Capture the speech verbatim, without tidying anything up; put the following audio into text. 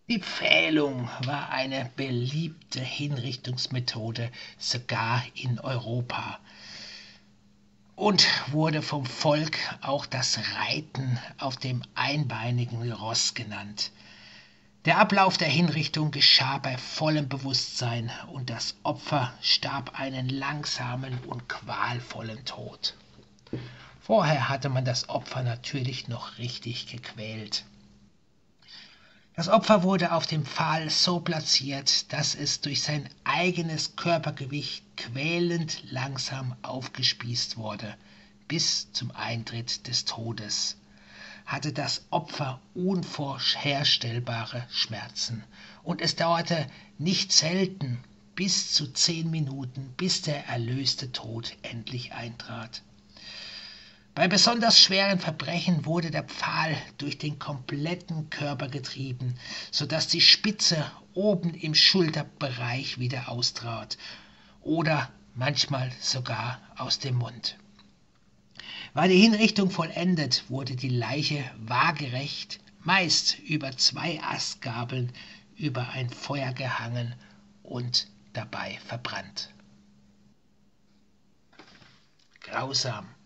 Die Pfählung war eine beliebte Hinrichtungsmethode, sogar in Europa, und wurde vom Volk auch das Reiten auf dem einbeinigen Ross genannt. Der Ablauf der Hinrichtung geschah bei vollem Bewusstsein und das Opfer starb einen langsamen und qualvollen Tod. Vorher hatte man das Opfer natürlich noch richtig gequält. Das Opfer wurde auf dem Pfahl so platziert, dass es durch sein eigenes Körpergewicht quälend langsam aufgespießt wurde, bis zum Eintritt des Todes. Hatte das Opfer unvorherstellbare Schmerzen, und es dauerte nicht selten bis zu zehn Minuten, bis der erlöste Tod endlich eintrat. Bei besonders schweren Verbrechen wurde der Pfahl durch den kompletten Körper getrieben, so dass die Spitze oben im Schulterbereich wieder austrat oder manchmal sogar aus dem Mund. War die Hinrichtung vollendet, wurde die Leiche waagerecht, meist über zwei Astgabeln, über ein Feuer gehangen und dabei verbrannt. Grausam.